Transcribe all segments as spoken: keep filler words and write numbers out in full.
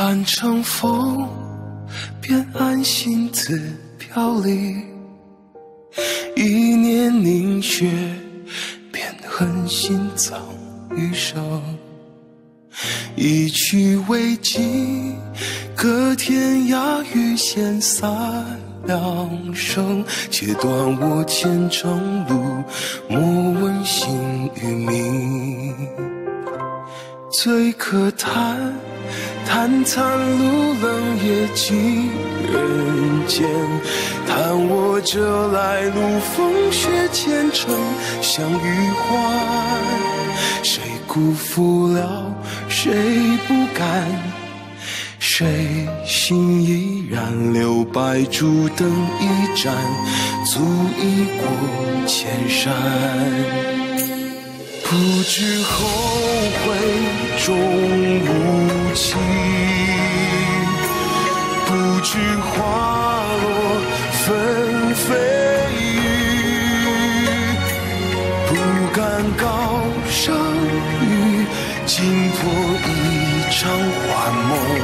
盼成风，便安心自飘离。一念凝血，便狠心葬余生。一去未尽，隔天涯欲显三两声。切断我前程路，莫问姓与名。最可叹，叹残路冷也尽人间。叹我这来路风雪前程相与还。谁辜负了，谁不甘，谁心依然。留白烛灯一盏，足以过千山。不知后悔终无期，不知花落纷飞雨。不敢高声语，惊破一场幻梦。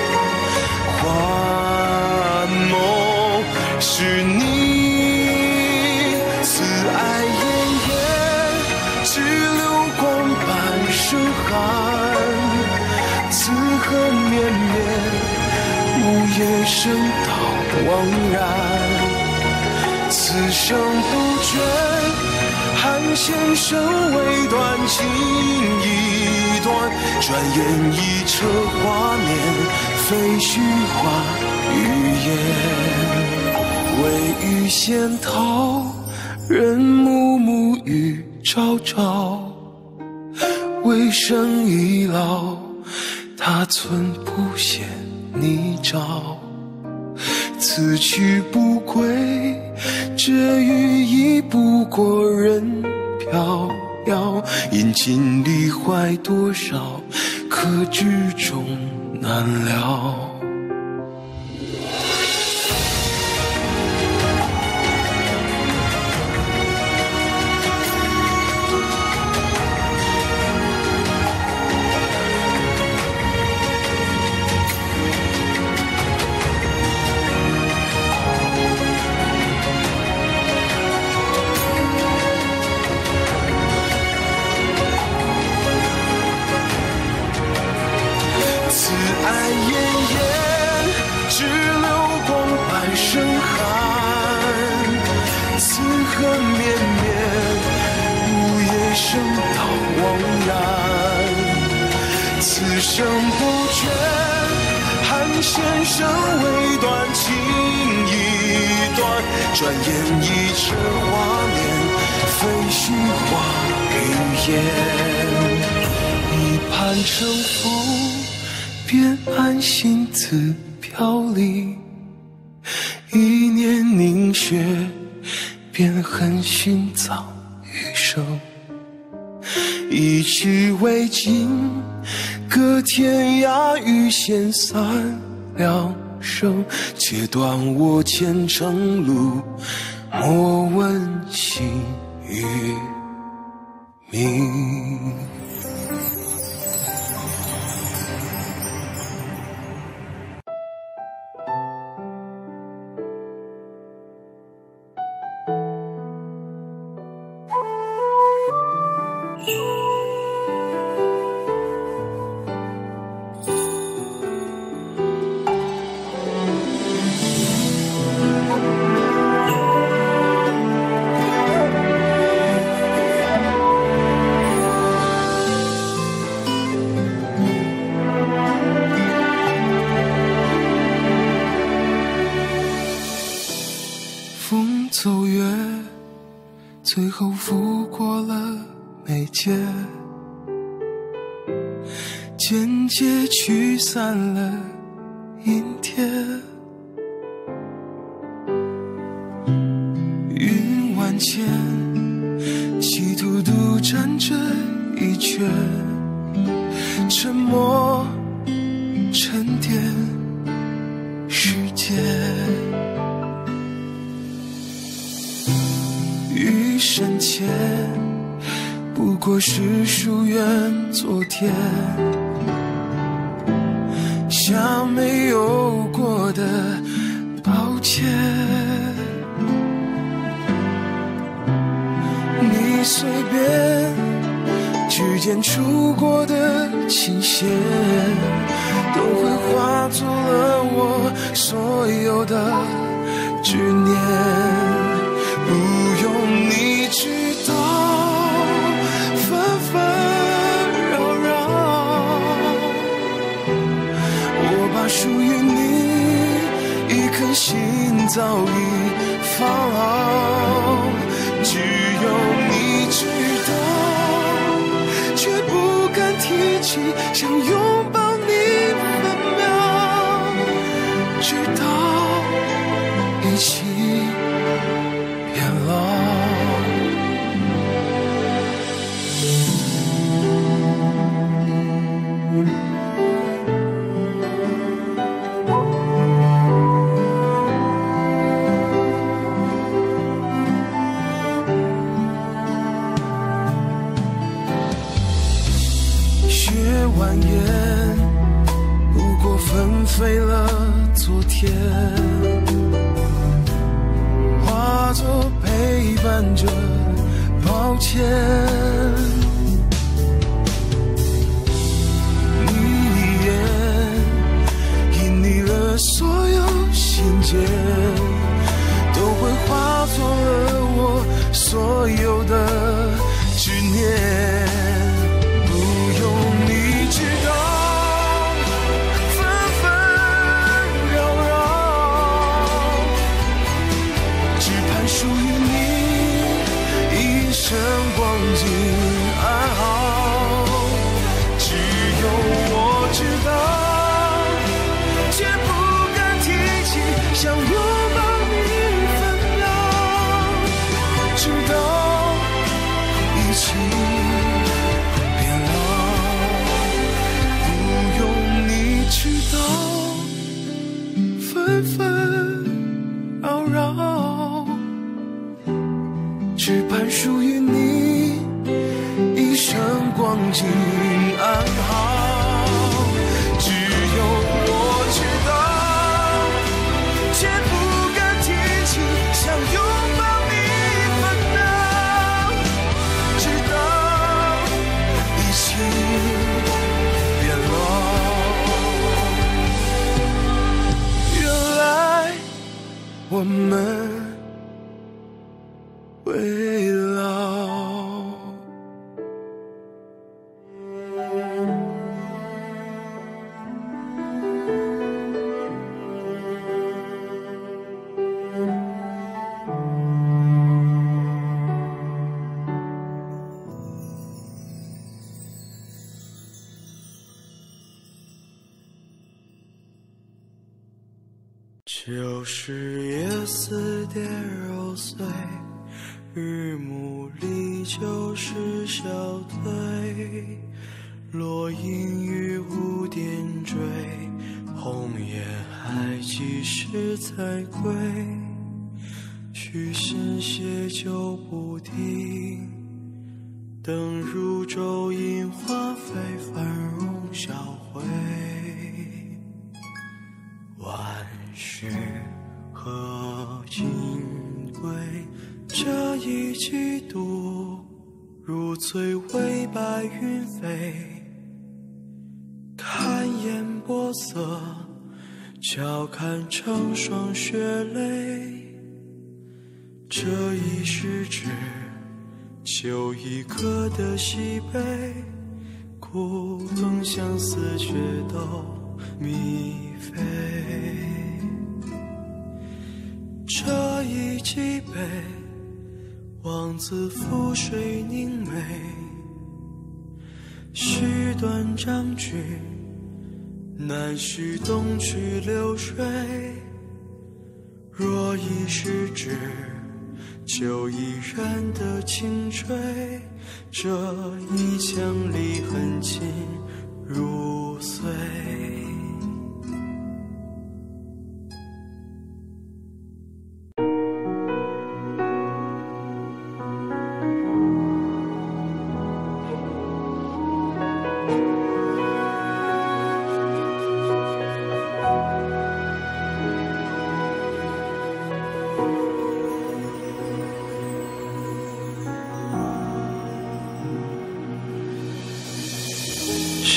幻梦是你慈爱奄奄，只流光半生寒。此恨绵绵，无言声道惘然。此生不倦，汉先生未断，情已断。转眼一车华年，非虚华语言。唯欲仙桃，人暮暮雨朝朝。为生已老，他寸不嫌泥沼。此去不归，这羽翼不过人飘摇。因尽力怀多少，可知终难了。此生不倦，汉先生未断，情已断。转眼一车华年，非虚华语言。一盼成风，便安心自飘离。一念凝血，便狠心葬余生。一去未尽，隔天涯欲显三两声。切断我前程路，莫问姓与名。走月，最后拂过了眉间，渐渐驱散了阴天。云万千，企图独占这一圈，沉默沉淀时间。余生前，不过是疏远昨天。 像没有过的抱歉。你随便去剪出过的琴弦，都会化作了我所有的执念。不用你知道纷纷扰扰，我把属于你一颗心早已放好。只有你知道，却不敢提起，想拥抱你分秒，直到一起变老。蜿蜒不过纷飞了昨天，化作陪伴着抱歉。你一眼引你了所有心结，都会化作了我所有的执念。光景安好，只有我知道，却不敢提起，想拥抱你分秒，直到一起变老。不用你知道，纷纷扰扰，只盼属于你一生光景安好。只有我知道，却不敢提起，想拥抱你分秒，直到一起变老。原来我们会老。旧时夜似蝶揉碎，日暮里旧时消退，落英于无点缀，红叶还几时才归？虚心写就不停，灯如昼映花飞繁荣销毁。万事何尽归，这一季度如醉微白云飞，看烟波色，悄看成霜雪泪。这一时指，就一个的西北，古藤相思却都迷飞。这一击杯，望自覆水凝眉，须断章句，难续东去流水。若已是指，就已然的轻吹，这一腔离恨尽如碎。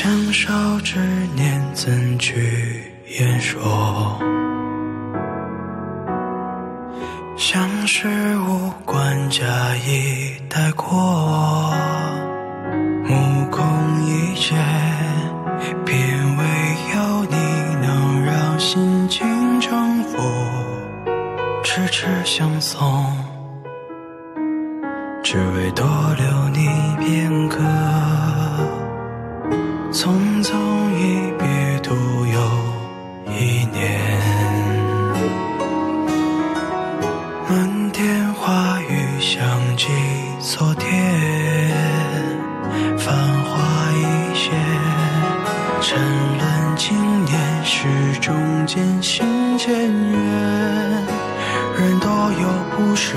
相少之年怎惧言说，相识无关假意带过，目空一切，便唯有你能让心情征服，痴痴相送，只为多留你片刻。匆匆一别度又一年，漫天花雨相继昨天，繁华一现，沉沦经年，始终渐行渐远。人多有不舍，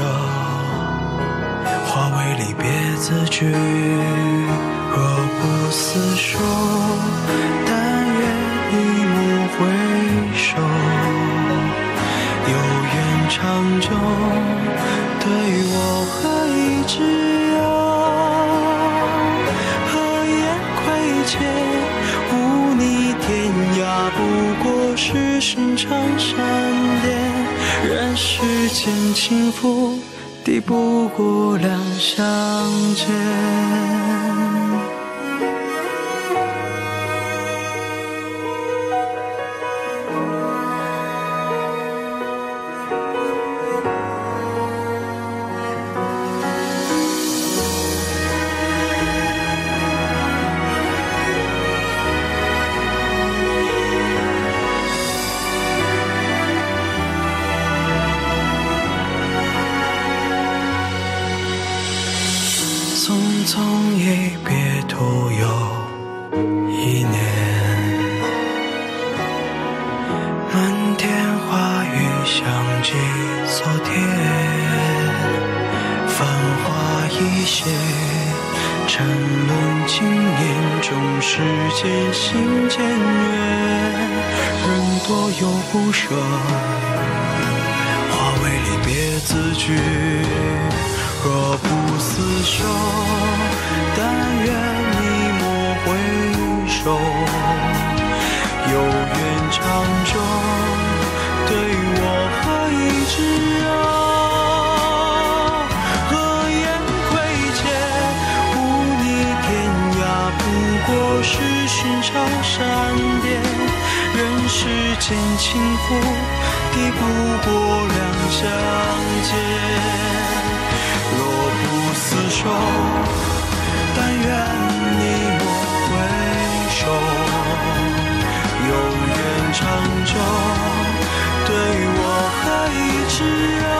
化为离别字句。若不厮守，但愿一幕回首，有缘长久，对我何以之有？何言亏欠？无你天涯，不过是寻常闪电。人世间轻浮，抵不过两相见。匆匆一别途又一年，漫天花雨相继昨天，繁华一现，沉沦经年，终是渐行渐远。人多有不舍，化为离别字句。若不厮守，但愿你莫回首，有缘长久，对我何以之有？何言亏欠？无你天涯，不过是寻常闪电。人世间轻浮，抵不过两相见。若不厮守，但愿你莫回首，有缘长久，对我何以之有？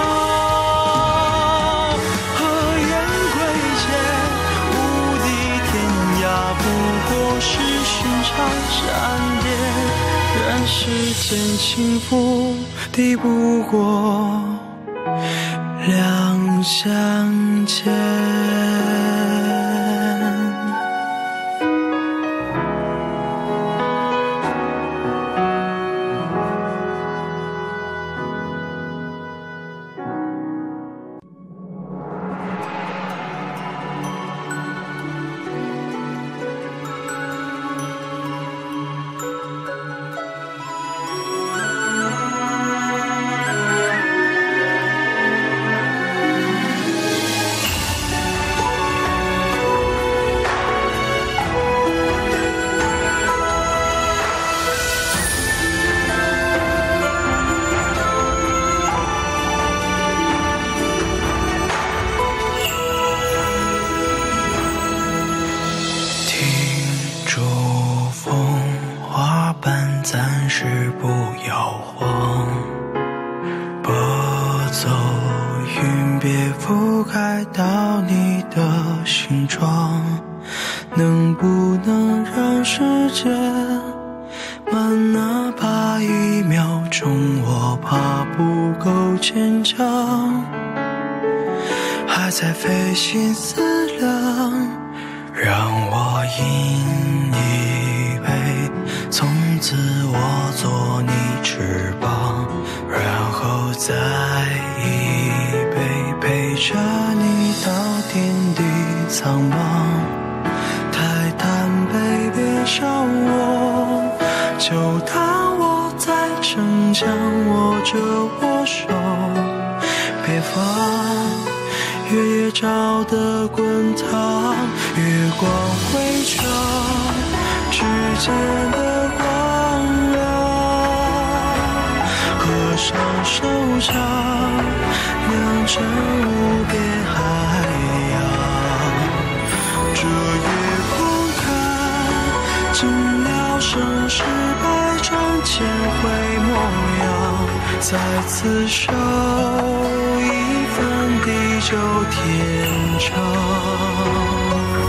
何言亏欠？无地天涯，不过是寻常闪电。人世间轻浮，抵不过两相见。暂时不摇晃，拨走云，别覆盖到你的形状。能不能让时间慢哪怕一秒钟？我怕不够坚强，还在费心思量，让我饮一杯，从此我做你翅膀，然后再一杯，陪着你到天地苍茫。太贪杯，别笑我，就当我在逞强，握着我手，别放月夜照得滚烫，月光辉照指尖的光亮，合上手掌，酿成无边海洋。这夜空看尽了盛世百转千回模样，再次守一份地久天长。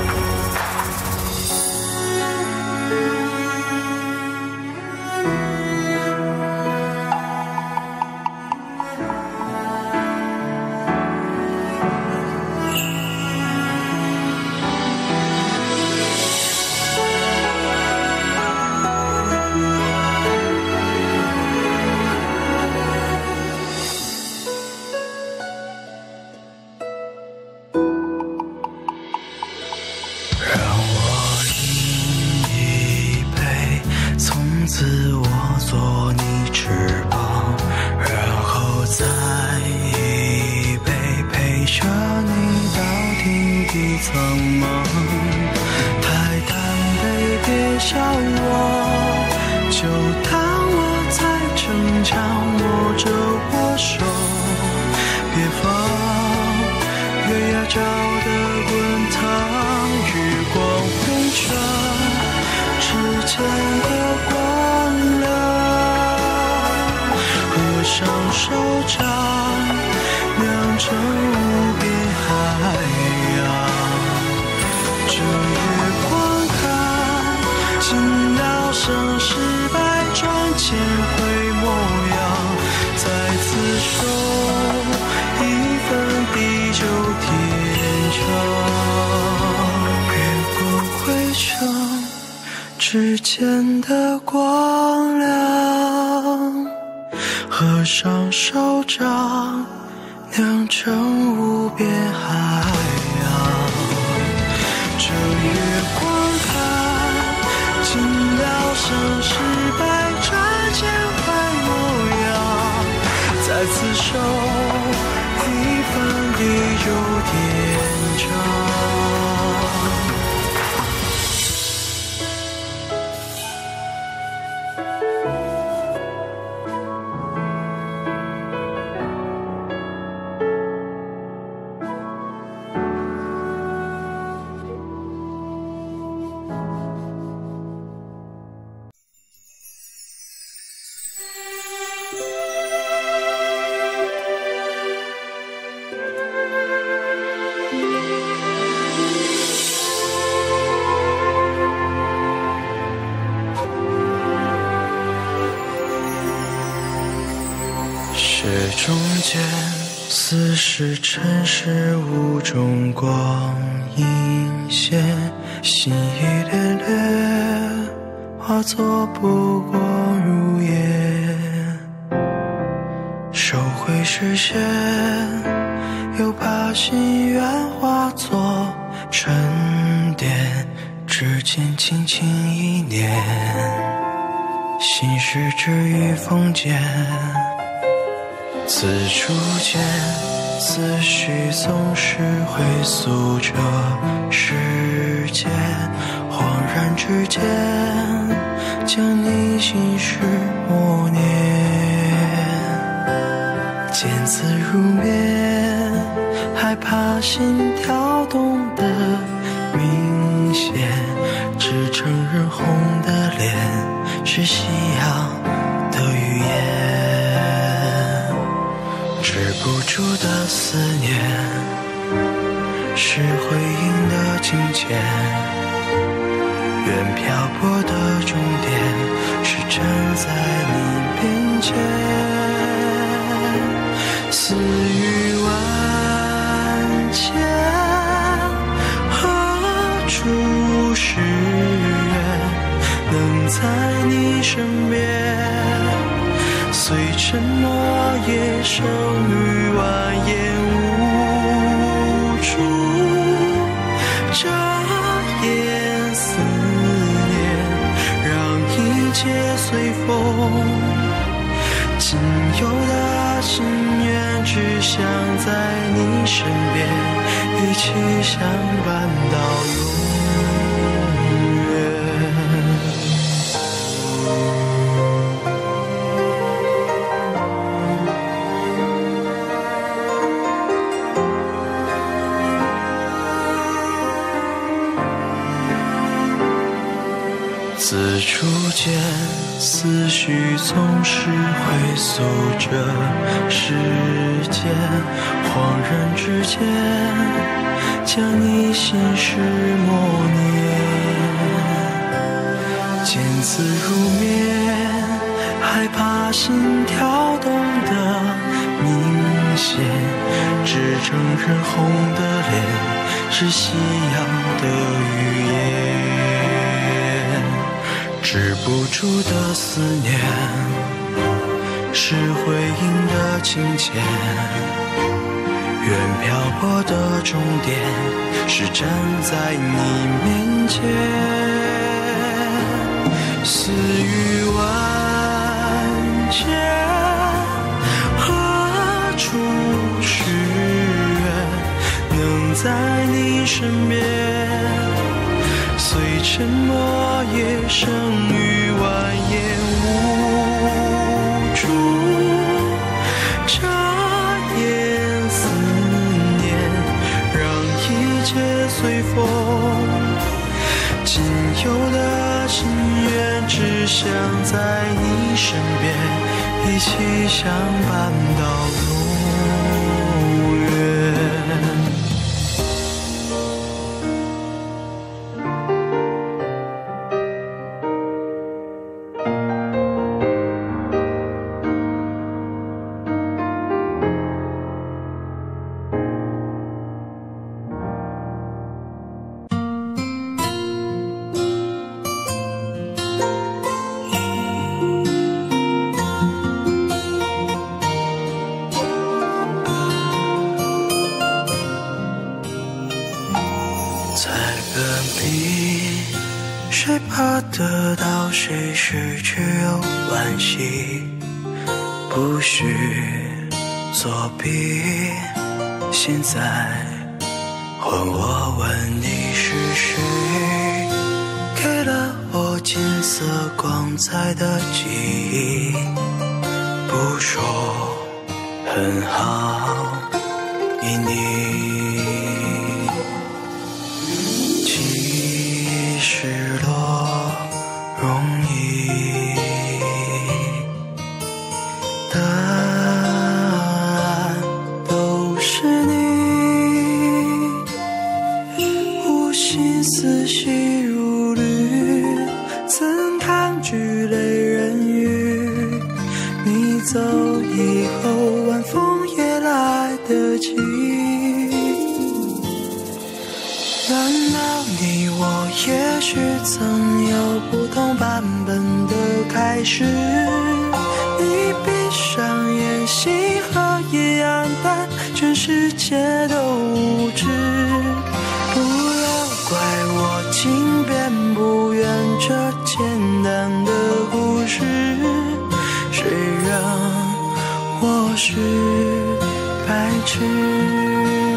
自我做你翅膀，然后再一杯陪着你到天地苍茫。太单杯别笑我，就当我在逞强，握着我手，别放月牙照得滚烫，月光辉照指尖的光，上手掌酿成无边海洋。这月光看尽了盛世百转千回模样，再次守一份地久天长。月光辉照指尖的光亮，合上手掌酿成无边海洋。这月光看尽了盛世百转千回模样，再次守一份地久天长。雪中间似是尘世雾中光阴线，心一恋恋化作不过如烟，收回视线，又把心愿化作沉淀，指尖轻轻一念，心事止于风间。此处间，思绪总是回溯着时间，恍然之间，将你心事默念，渐次入眠，害怕心跳动得明显，只承认红的脸是夕阳的语言。止不住的思念，是回应的境界，远漂泊的终点，是站在你边前。思绪万千，何处是缘，能在你身边，虽承诺也生于万言无处，这夜思念想在你身边，一起相伴到永远。自初见，思绪总是回溯着时间，恍然之间，将你心事默念，渐次入眠，害怕心跳动得明显，只承认红的脸是夕阳的语言。止不住的思念，是回应的情节，远漂泊的终点，是站在你面前。思绪万千，何处是缘，能在你身边，虽沉默也生于万言，无处眨眼思念，让一切随风。仅有的心愿，只想在你身边，一起相伴到永远。谁怕得到，谁失去又惋惜，不许作弊。现在换我问你是谁，给了我金色光彩的记忆，不说很好，依你失落容易，答案都是你，无心思细如缕，怎抗拒泪人语？你走以后，晚风也来得及。难道你我也许曾有不同版本的开始？你闭上眼，星河也暗淡，全世界都无知。不要怪我轻便不愿这简单的故事，谁让我是白痴？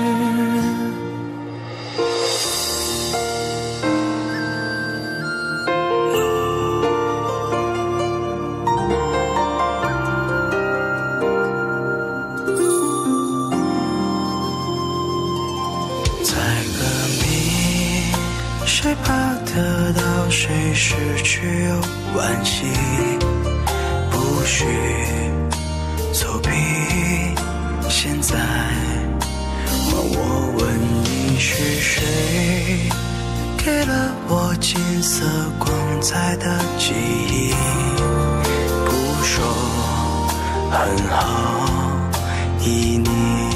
谁怕得到，谁失去又惋惜，不许作弊。现在换我问你是谁，给了我金色光彩的记忆，不说很好，依你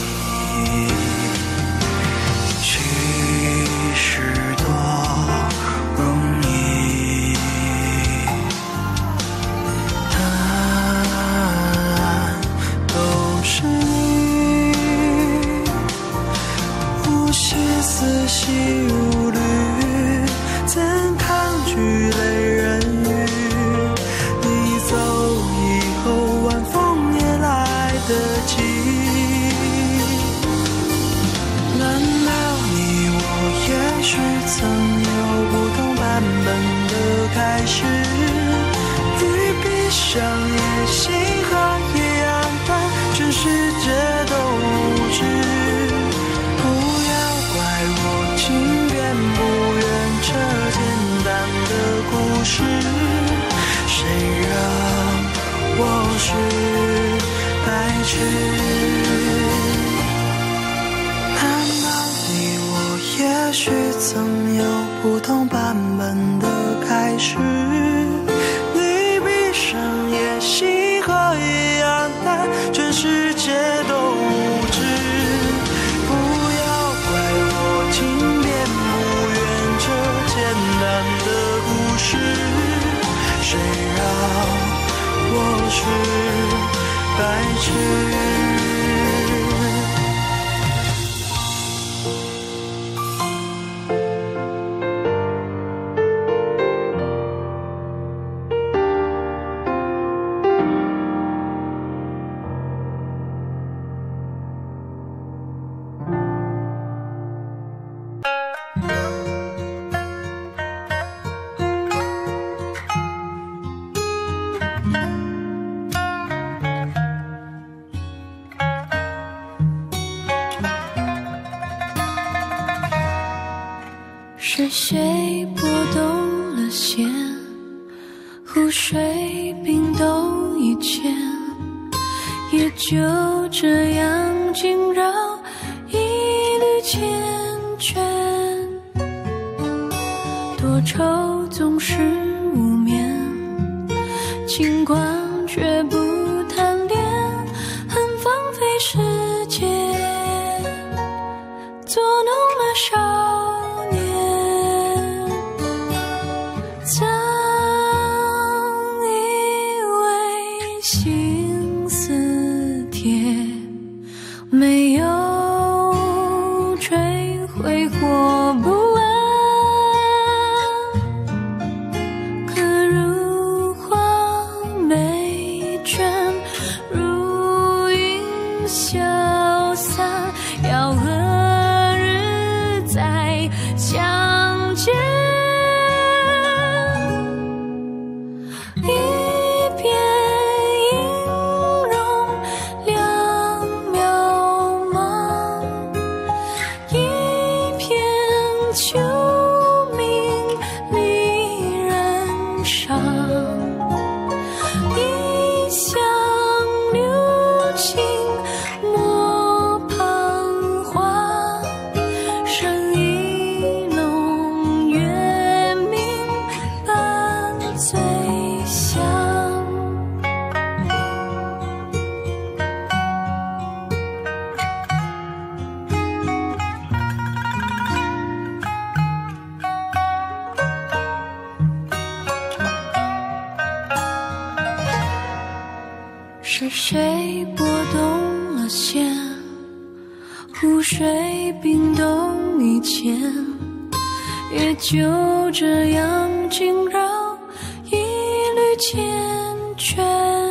思细如缕，怎抗拒泪人语？你走以后，晚风也来得及。 许曾有不同版本的开始，与闭上眼星河一样淡，全世界都无知。不要怪我轻便不愿扯简单的故事，谁让我是白痴？谈到你我也许曾有不同版本的开始，你闭上眼星河一样淡，全世界都无知。不要怪我轻便不愿这简单的故事，谁让我是白痴？ 是谁拨动了线，湖水冰冻以前，也就这样惊扰一缕缱绻。多愁总是无眠，轻狂却不贪恋，很荒废世界，作弄了少年。曾以为心似铁，没有摧毁或不安，可如花美眷，如云消散，要何日再相见？是谁拨动了线，湖水冰冻以前，也就这样惊扰一缕缱绻。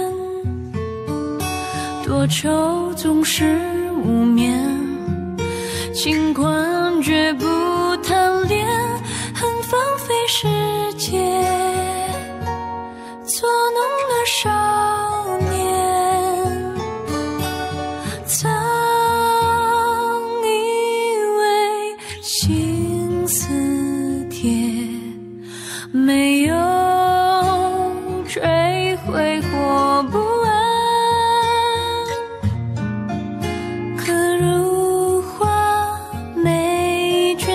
多愁总是无眠，轻狂绝不贪恋，很荒废世界，作弄了少年。曾以为心似铁，没有摧毁或不安，可如花美眷，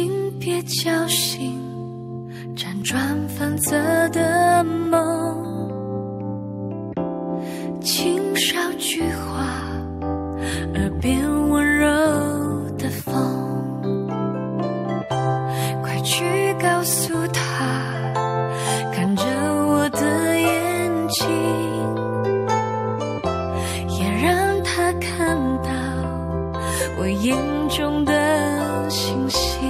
请别叫醒辗转反侧的梦，轻少句话，耳边温柔的风，快去告诉他，看着我的眼睛，也让他看到我眼中的星星。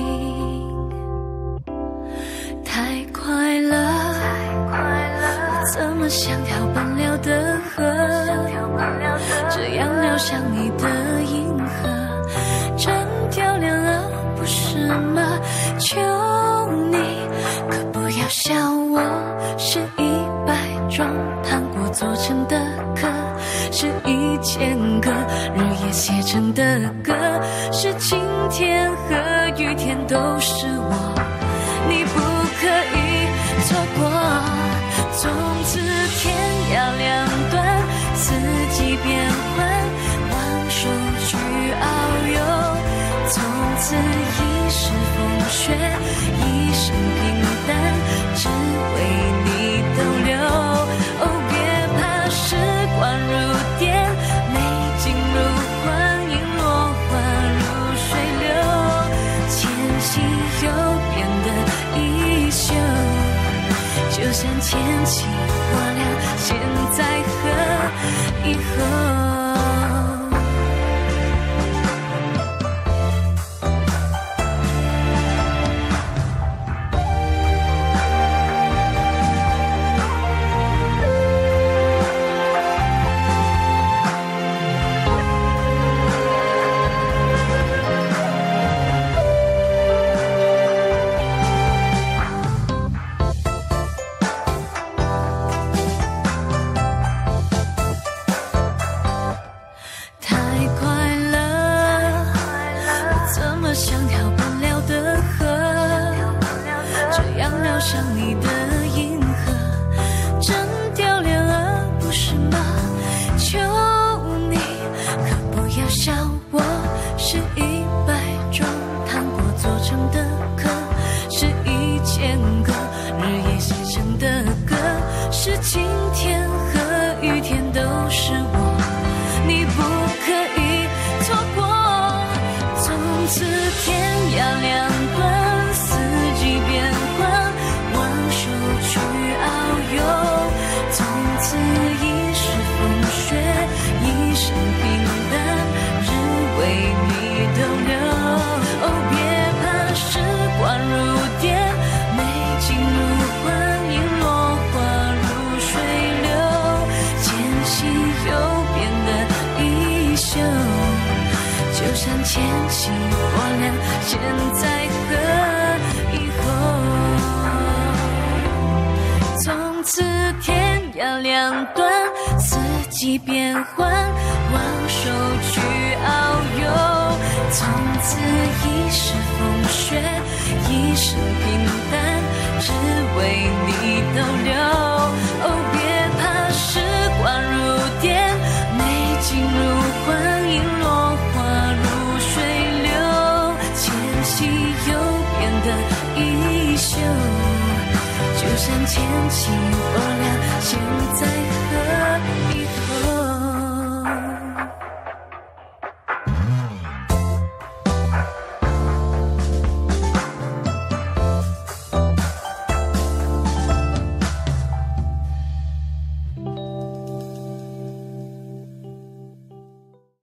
太快了，我怎么像条奔流的河，这样流向你的银河，真漂亮啊，不是吗？求你可不要笑我，是一百种糖果做成的歌，是一千个日夜写成的歌，是晴天和雨天都是我，你不可以错过。从此天涯两端，四季变换，望手去遨游，从此一世风雪，一生平淡，只为你逗留。哦，别怕时光如电，美景如幻影，落花如水流，前行又变得衣袖，就像牵起我俩现在和以后。像你的银河，真漂亮啊，不是吗？求你可不要笑我，是一百种糖果做成的歌，是一千个日夜写成的歌，是晴天和雨天都是我，你不可以错过。从此天涯两端，四季变换，去遨游，从此一世风雪，一生平淡，只为你逗留。哦，别怕时光如电，美景如幻影，落花如水流，前行又变得衣袖，就像牵起我俩现在和以后。从此天涯两端，四季变换，望手去遨游，从此一世风雪，一生平淡，只为你逗留。哦，别怕时光如电，美景如幻影，落花如水流，前行又变得衣袖，就像牵起我俩现在